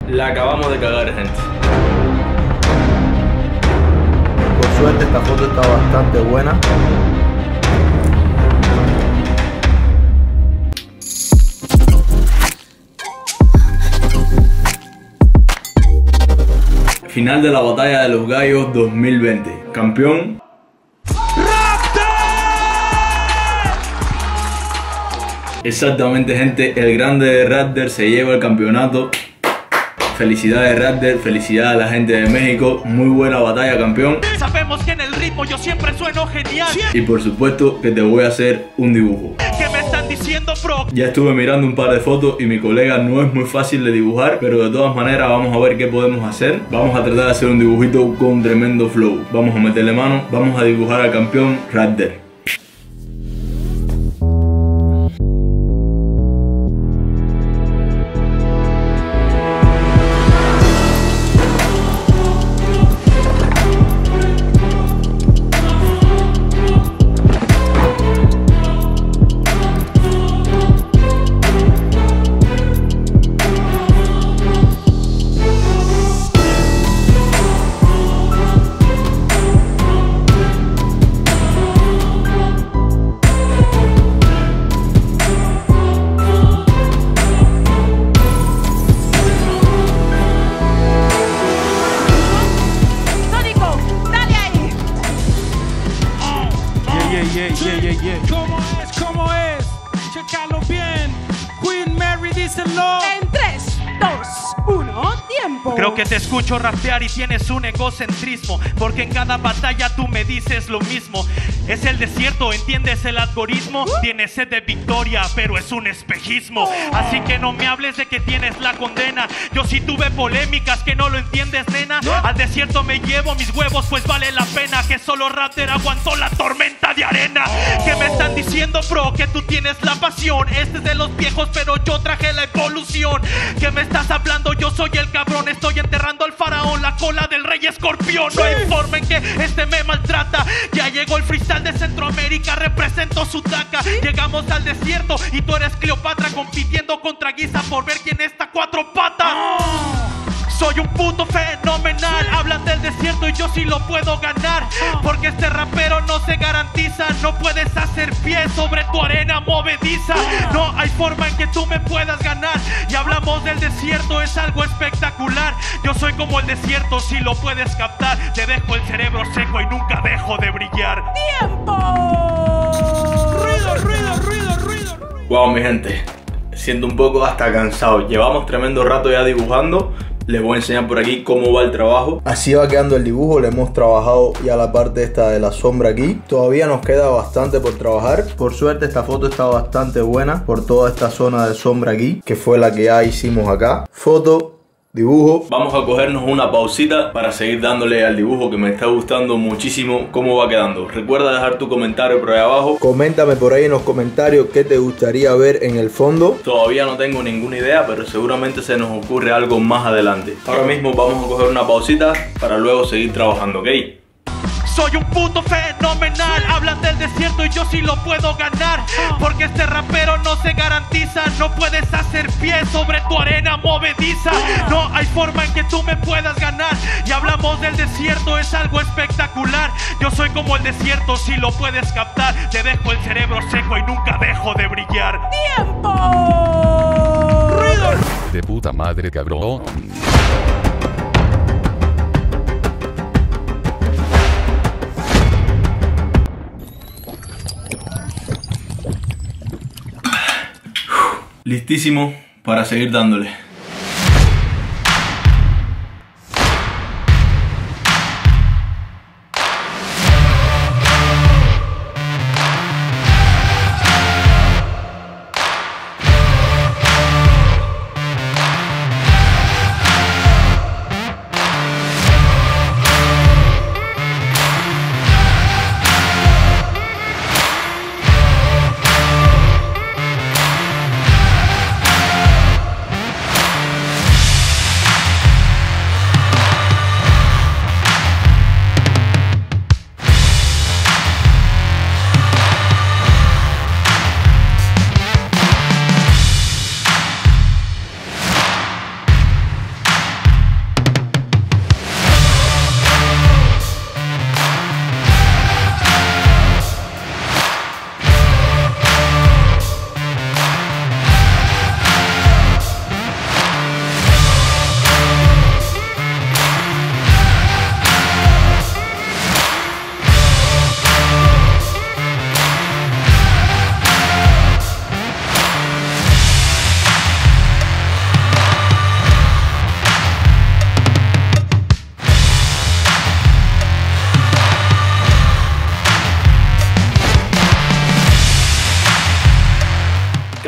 La acabamos de cagar, gente. Por suerte esta foto está bastante buena. Final de la batalla de los gallos 2020. Campeón. Exactamente, gente, el grande de Raptor se lleva el campeonato. Felicidades, Raptor, felicidades a la gente de México. Muy buena batalla, campeón. Sabemos que en el ritmo yo siempre sueno genial. Y por supuesto que te voy a hacer un dibujo. ¿Qué me están diciendo, bro? Ya estuve mirando un par de fotos y mi colega no es muy fácil de dibujar, pero de todas maneras vamos a ver qué podemos hacer. Vamos a tratar de hacer un dibujito con tremendo flow. Vamos a meterle mano, vamos a dibujar al campeón Raptor. ¿Cómo es? Chécalo bien. Queen Mary, díselo. En 3, 2, 1, tiempo. Creo que te escucho rapear y tienes un egocentrismo, porque en cada batalla tú me dices lo mismo. Es el desierto, ¿entiendes el algoritmo? Tienes sed de victoria, pero es un espejismo. Así que no me hables de que tienes la condena. Yo sí tuve polémicas, que no lo entiendes, nena. Al desierto me llevo mis huevos, pues vale la pena. Que solo Raptor aguantó la tormenta de arena. ¿Qué me están diciendo, bro? Que tú tienes la pasión. Este es de los viejos, pero yo traje la evolución. ¿Qué me estás hablando? Yo soy el cabrón. Estoy enterrando al faraón, la cola del rey escorpión. No hay forma en que este me maltrata. Ya llegó el freestyle de Centroamérica, represento Sudaca. Llegamos al desierto y tú eres Cleopatra, compitiendo contra Giza por ver quién está cuatro patas. Soy un puto fenomenal. Hablan del desierto y yo sí lo puedo ganar, porque este rapero no se garantiza. No puedes hacer pie sobre tu arena movediza. No hay forma en que tú me puedas ganar. Y hablamos del desierto, es algo espectacular. Yo soy como el desierto, si lo puedes captar. Te dejo el cerebro seco y nunca dejo de brillar. ¡Tiempo! Ruido. Wow, mi gente, siento un poco hasta cansado. Llevamos tremendo rato ya dibujando. Les voy a enseñar por aquí cómo va el trabajo. Así va quedando el dibujo. Le hemos trabajado ya la parte esta de la sombra aquí. Todavía nos queda bastante por trabajar. Por suerte esta foto está bastante buena por toda esta zona de sombra aquí, que fue la que ya hicimos acá. Foto, dibujo. Vamos a cogernos una pausita para seguir dándole al dibujo, que me está gustando muchísimo cómo va quedando. Recuerda dejar tu comentario por ahí abajo. Coméntame por ahí en los comentarios qué te gustaría ver en el fondo. Todavía no tengo ninguna idea, pero seguramente se nos ocurre algo más adelante. Ahora mismo vamos a coger una pausita para luego seguir trabajando, ¿ok? Soy un puto fenomenal. Hablan del desierto y yo sí lo puedo ganar, porque este rapero no se garantiza. No puedes hacer pie sobre tu arena movediza. No hay forma en que tú me puedas ganar. Y hablamos del desierto, es algo espectacular. Yo soy como el desierto, si lo puedes captar. Te dejo el cerebro seco y nunca dejo de brillar. ¡Tiempo! ¡Ruido! De puta madre, cabrón. Listísimo para seguir dándole.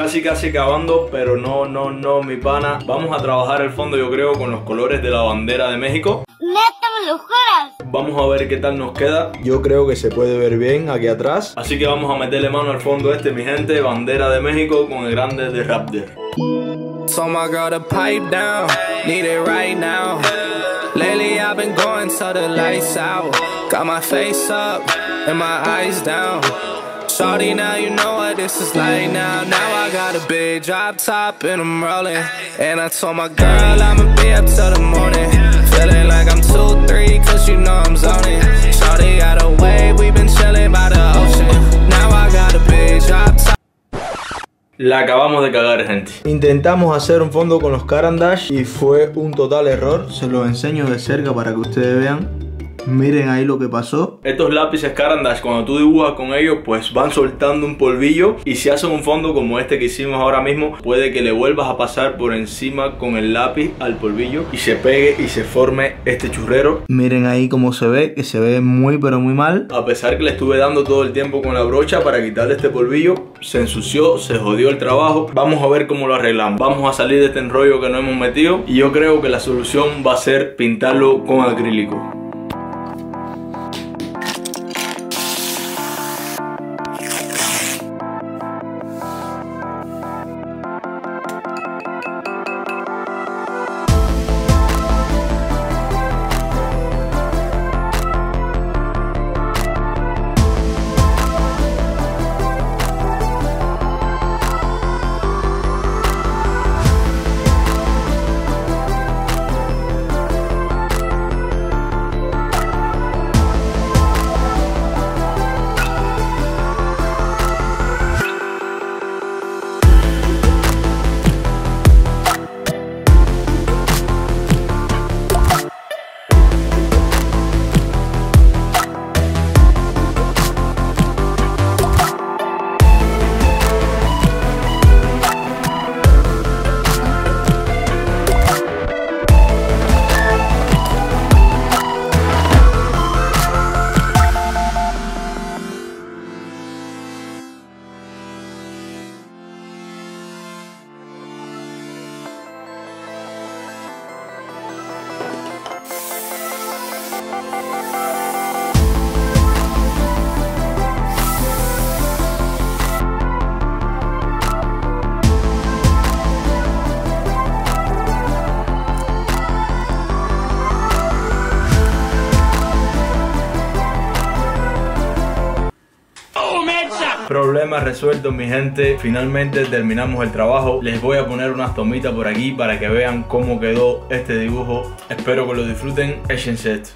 casi acabando, pero no, mi pana. Vamos a trabajar el fondo, yo creo, con los colores de la bandera de México. ¡Neta, me lo juras! Vamos a ver qué tal nos queda. Yo creo que se puede ver bien aquí atrás. Así que vamos a meterle mano al fondo mi gente. Bandera de México con el grande de Raptor. Told my girl to pipe down, need it right now. Lately I've been going till the lights out. Got my face up and my eyes down. Shawty, now you know what this is like now. Now I got a big drop top and I'm rolling. And I told my girl I'ma be up till the morning. Feeling like I'm 2-3 cause you know I'm zoning. Shawty got a wave, we been chilling by the ocean. Now I got a big drop top. La acabamos de cagar, gente. Intentamos hacer un fondo con los Caran d'Ache y fue un total error. Se los enseño de cerca para que ustedes vean. Miren ahí lo que pasó. Estos lápices Caran d'Ache, cuando tú dibujas con ellos, pues van soltando un polvillo. Y si hacen un fondo como este que hicimos ahora mismo, puede que le vuelvas a pasar por encima con el lápiz al polvillo y se pegue y se forme este churrero. Miren ahí cómo se ve, que se ve muy pero muy mal. A pesar que le estuve dando todo el tiempo con la brocha para quitarle este polvillo, se ensució, se jodió el trabajo. Vamos a ver cómo lo arreglamos. Vamos a salir de este enrollo que nos hemos metido. Y yo creo que la solución va a ser pintarlo con acrílico. Problema resuelto, mi gente. Finalmente terminamos el trabajo. Les voy a poner unas tomitas por aquí para que vean cómo quedó este dibujo. Espero que lo disfruten. Échense esto.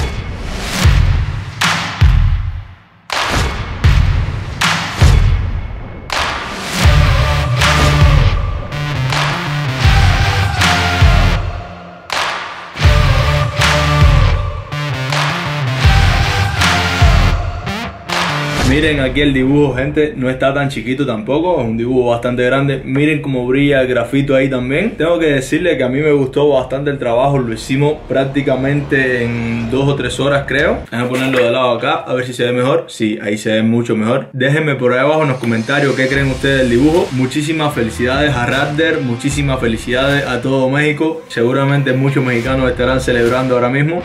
Miren aquí el dibujo, gente, no está tan chiquito tampoco, es un dibujo bastante grande. Miren cómo brilla el grafito ahí también. Tengo que decirle que a mí me gustó bastante el trabajo, lo hicimos prácticamente en 2 o 3 horas, creo. Voy a ponerlo de lado acá, a ver si se ve mejor. Sí, ahí se ve mucho mejor. Déjenme por ahí abajo en los comentarios qué creen ustedes del dibujo. Muchísimas felicidades a Raptor, muchísimas felicidades a todo México. Seguramente muchos mexicanos estarán celebrando ahora mismo.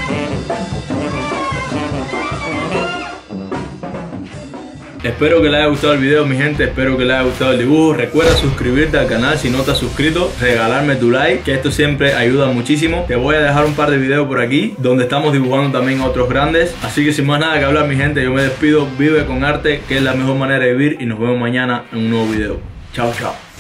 Espero que les haya gustado el video, mi gente. Espero que les haya gustado el dibujo. Recuerda suscribirte al canal si no estás suscrito. Regalarme tu like, que esto siempre ayuda muchísimo. Te voy a dejar un par de videos por aquí donde estamos dibujando también a otros grandes. Así que sin más nada que hablar, mi gente, yo me despido. Vive con arte, que es la mejor manera de vivir. Y nos vemos mañana en un nuevo video. Chao, chao.